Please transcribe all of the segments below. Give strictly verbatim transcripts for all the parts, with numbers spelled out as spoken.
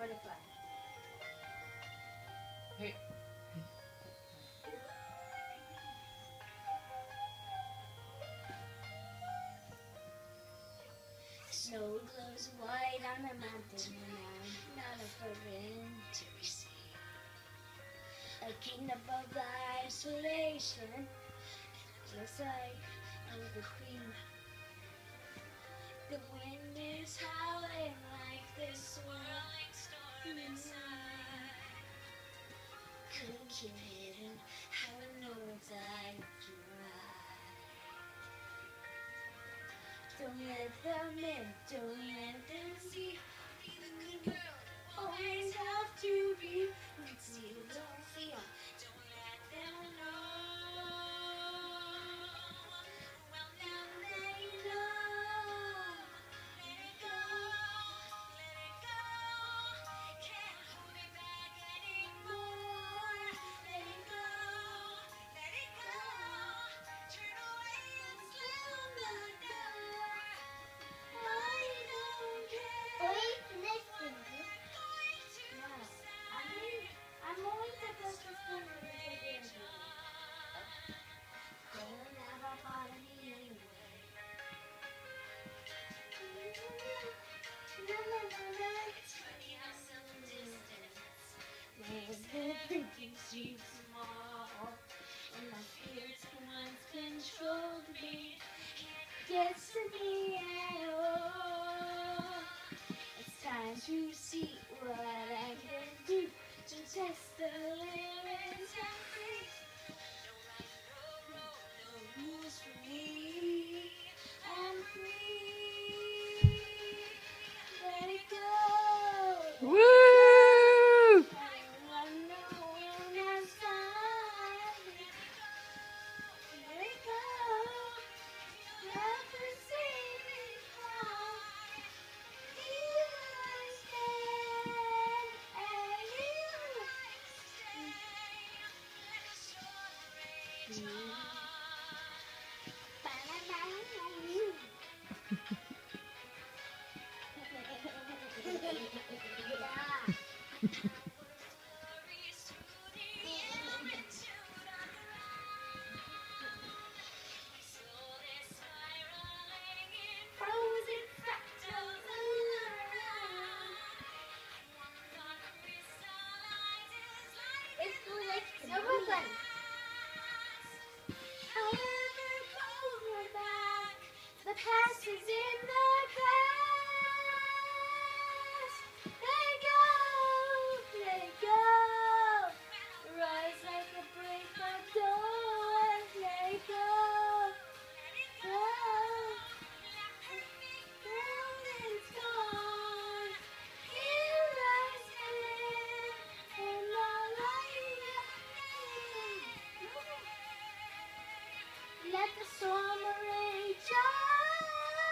butterfly. Hey. Snow glows white on the mountain, and I'm not afraid to receive a kingdom of isolation. Looks like I'm the queen. The wind is howling like this swirling storm inside. Couldn't keep hidden, having no time to ride. Don't let them in, don't let them see. Be the good girl, always have to be. It's you don't feel, don't let them know. Well, now they know. Let it go, let it go. Can't hold it back anymore. Let it go, let it go. Turn away and slam the door. I don't care. Wait, listen. I'm only supposed to spend it with the don't have a part of me anyway. It's funny how some distance makes everything seem small. And my fears can once controlled me. Gets to me at all. It's time to see what I can do to test the limits and free. No life, no road, no rules for me. I'm free. Let it go. Woo! I don't want no one outside. Let it go. Have to save me from. Here I stand, and here I stay. Let the storm rage on. Frozen fractals around. One thought crystallizes like it's like Brooklyn. I'll never go back. The past is in the past. Let it go, let it go. Rise like a break of dawn. Let it go. Go. Now it's gone. Here I stand, and all I am. Let the storm rage on.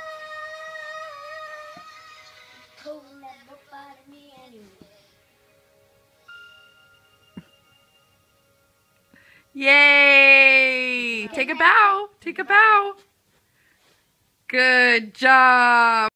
Cold never bothered me anyway. Yay! Take a bow. Take a bow. Good job.